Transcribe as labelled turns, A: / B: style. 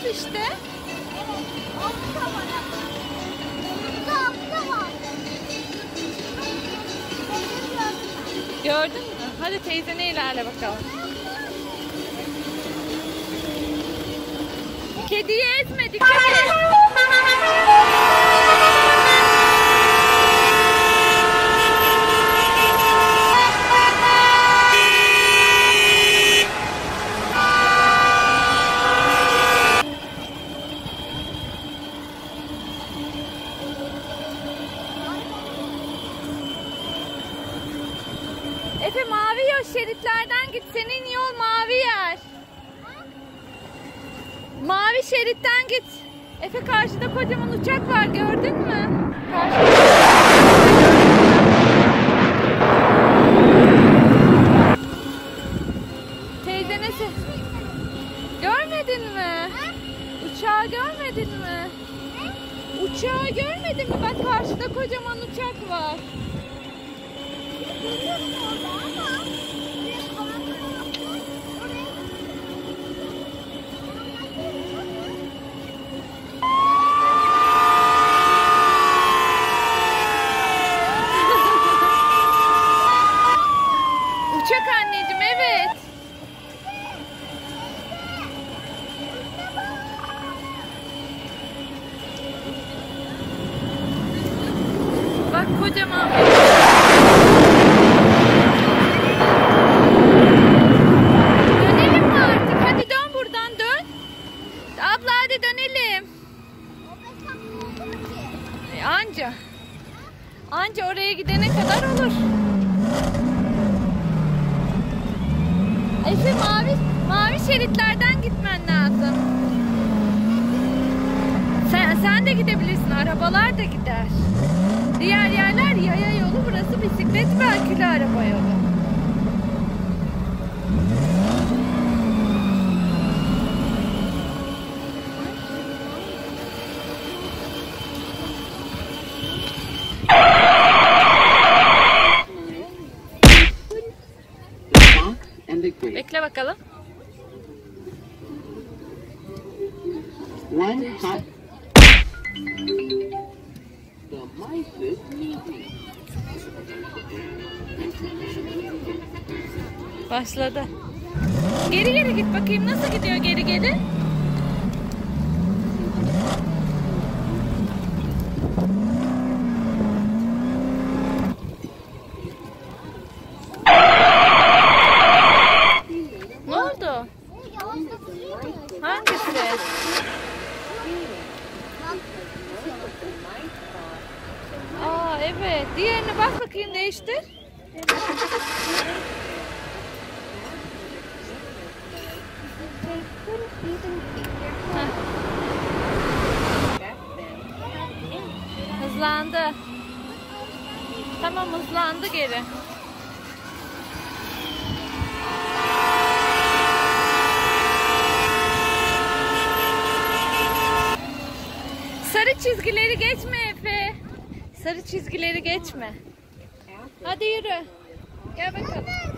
A: beyaz işte.
B: Evet. Altta var. Altta var.
A: Gördün mü? Hadi teyzene ilerle bakalım. Kediyi ezme, dikkat et. Efe, mavi yol şeritlerden git. Senin yol mavi yer. Mavi şeritten git. Efe, karşıda kocaman uçak var, gördün mü? Teyze nesi? Görmedin mi? Uçağı görmedin mi? Uçağı görmedin mi? Bak karşıda kocaman uçak var. Uçak anneciğim, evet. Bak kocaman. Dönelim mi artık? Hadi dön buradan, dön. Abla hadi dönelim. Anca oraya gidene kadar olur. Efe, mavi şeritlerden gitmen lazım. Sen de gidebilirsin. Arabalar da gider. Diğer yerler yaya yolu. Burası bisiklet ve akülü araba yolu. Bekle bakalım. Başladı. Geri git bakayım, nasıl gidiyor geri? Ne oldu? Hangisi? Aa evet. Diğerine bak bakayım, değiştir. Hızlandı. Tamam, hızlandı geri. Sarı çizgileri geçme Efe. Sarı çizgileri geçme. Hadi yürü. Gel bakalım.